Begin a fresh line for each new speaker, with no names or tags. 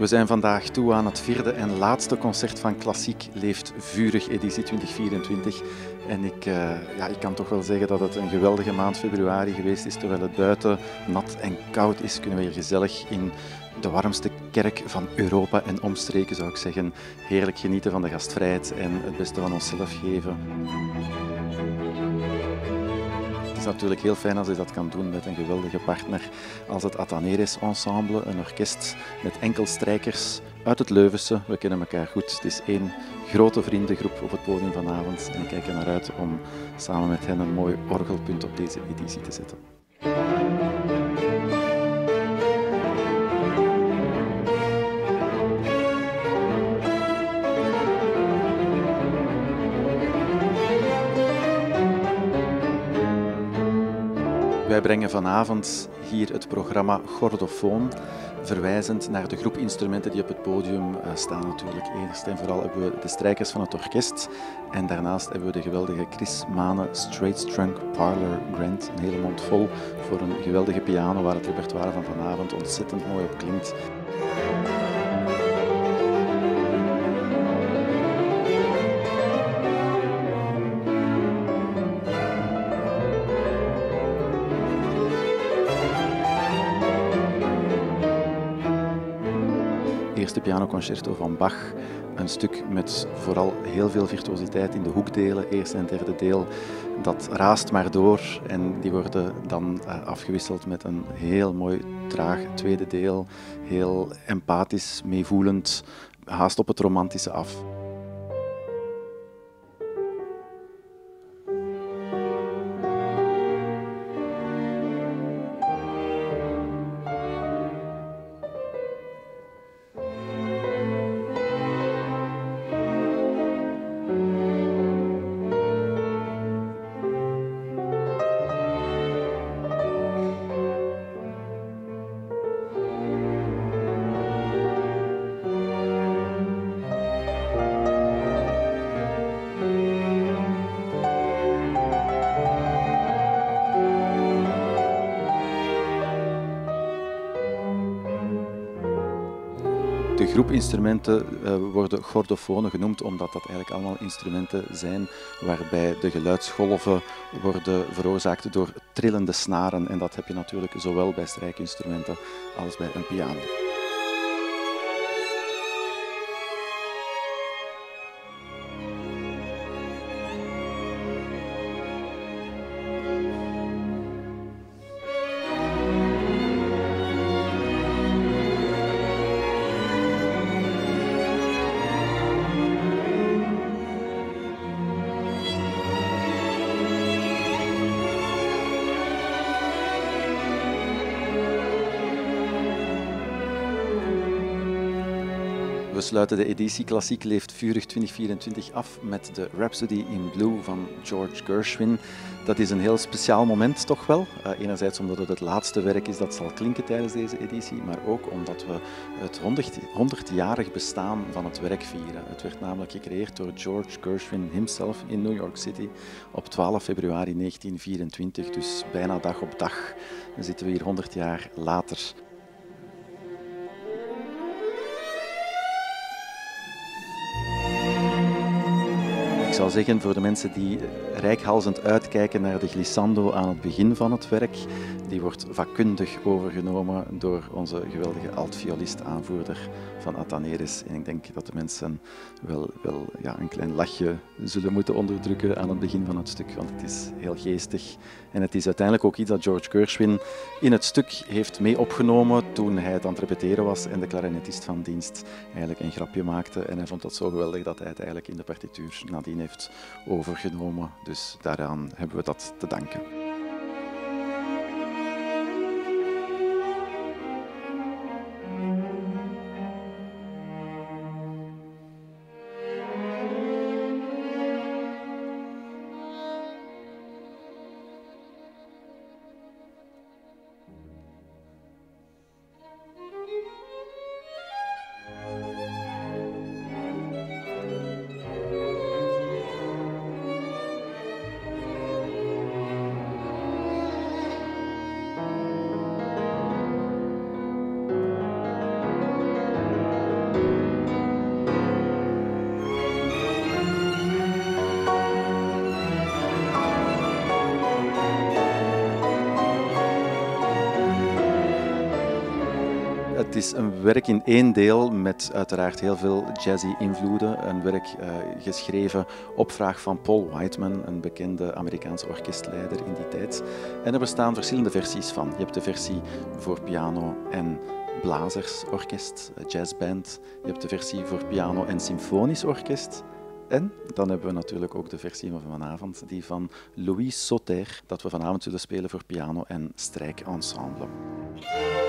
We zijn vandaag toe aan het vierde en laatste concert van Klassiek Leeft Vurig, editie 2024. En ik kan toch wel zeggen dat het een geweldige maand februari geweest is. Terwijl het buiten nat en koud is, kunnen we hier gezellig in de warmste kerk van Europa en omstreken, zou ik zeggen, heerlijk genieten van de gastvrijheid en het beste van onszelf geven. Het is natuurlijk heel fijn als je dat kan doen met een geweldige partner als het Athaneres Ensemble, een orkest met enkel strijkers uit het Leuvense. We kennen elkaar goed. Het is één grote vriendengroep op het podium vanavond en ik kijk er naar uit om samen met hen een mooi orgelpunt op deze editie te zetten. Wij brengen vanavond hier het programma Chordofoon, verwijzend naar de groep instrumenten die op het podium staan natuurlijk. Eerst en vooral hebben we de strijkers van het orkest en daarnaast hebben we de geweldige Chris Mane Straight Trunk Parlor Grand, een hele mond vol voor een geweldige piano waar het repertoire van vanavond ontzettend mooi op klinkt. Eerste pianoconcerto van Bach, een stuk met vooral heel veel virtuositeit in de hoekdelen, eerste en derde deel. Dat raast maar door en die worden dan afgewisseld met een heel mooi traag tweede deel, heel empathisch, meevoelend, haast op het romantische af. De groep instrumenten worden chordofonen genoemd omdat dat eigenlijk allemaal instrumenten zijn waarbij de geluidsgolven worden veroorzaakt door trillende snaren. En dat heb je natuurlijk zowel bij strijkinstrumenten als bij een piano. We sluiten de editie Klassiek Leeft Vurig 2024 af met de Rhapsody in Blue van George Gershwin. Dat is een heel speciaal moment toch wel. Enerzijds omdat het het laatste werk is dat zal klinken tijdens deze editie, maar ook omdat we het 100-jarig bestaan van het werk vieren. Het werd namelijk gecreëerd door George Gershwin himself in New York City op 12 februari 1924, dus bijna dag op dag. Dan zitten we hier 100 jaar later. Ik zou zeggen, voor de mensen die reikhalzend uitkijken naar de glissando aan het begin van het werk, die wordt vakkundig overgenomen door onze geweldige alt-violist-aanvoerder van Athaneres. En ik denk dat de mensen wel een klein lachje zullen moeten onderdrukken aan het begin van het stuk, want het is heel geestig. En het is uiteindelijk ook iets dat George Gershwin in het stuk heeft mee opgenomen toen hij het aan het repeteren was en de klarinetist van dienst eigenlijk een grapje maakte. En hij vond dat zo geweldig dat hij het eigenlijk in de partituur nadien heeft overgenomen. Dus daaraan hebben we dat te danken. Het is een werk in één deel met uiteraard heel veel jazzy invloeden. Een werk geschreven op vraag van Paul Whiteman, een bekende Amerikaanse orkestleider in die tijd. En er bestaan verschillende versies van. Je hebt de versie voor piano en blazersorkest, jazzband. Je hebt de versie voor piano en symfonisch orkest. En dan hebben we natuurlijk ook de versie van vanavond, die van Louis Sauter, dat we vanavond zullen spelen voor piano en strijkensemble.